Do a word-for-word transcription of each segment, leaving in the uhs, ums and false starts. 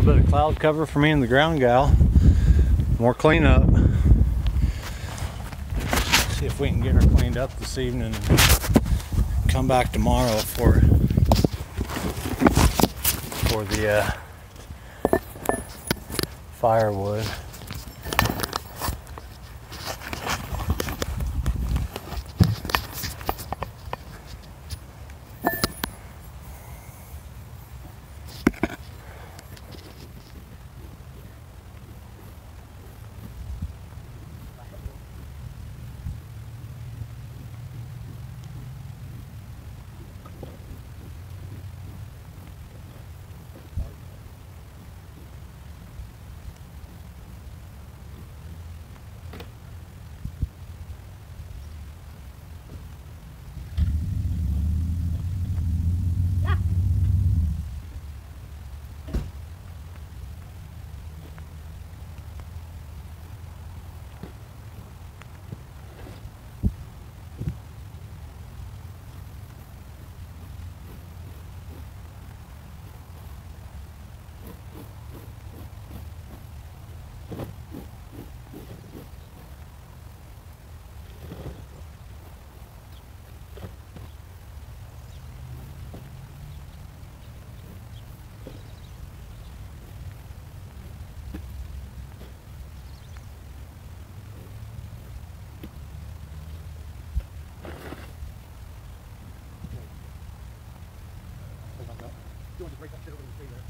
little bit of cloud cover for me and the ground gal. More cleanup. See if we can get her cleaned up this evening and come back tomorrow for for the uh, firewood. You want to break that shit over the tree there?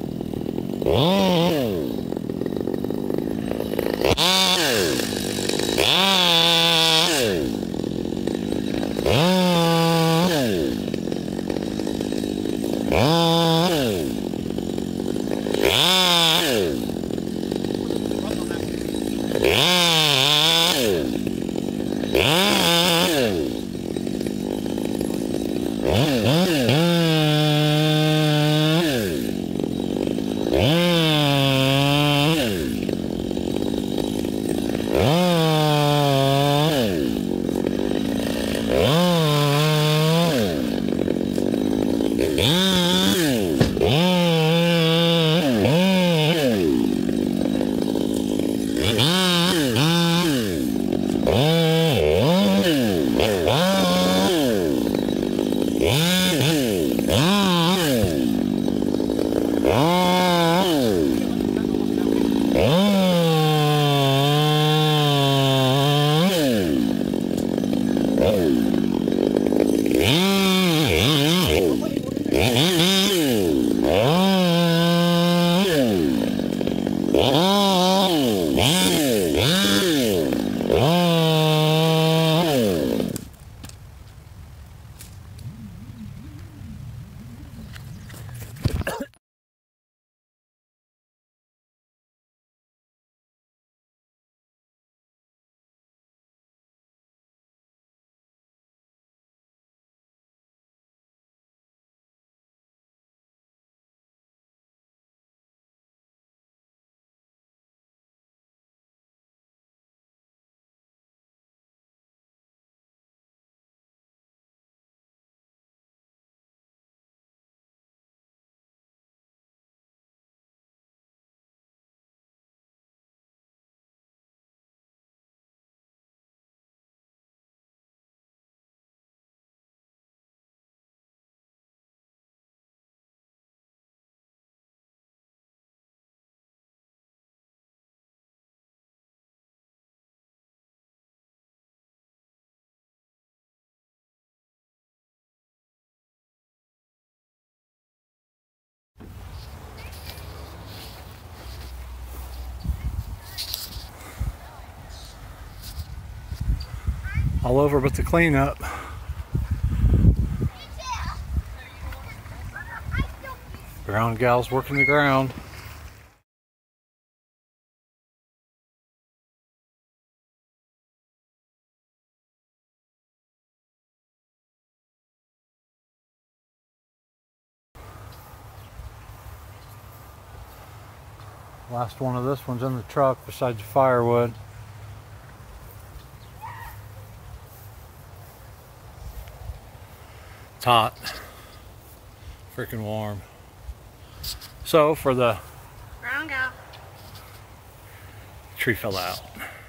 Oh. all over but the cleanup. Ground gal's working the ground. Last one of this one's in the truck besides the firewood. It's hot. Freaking warm. So for the Ground gal. tree fell out.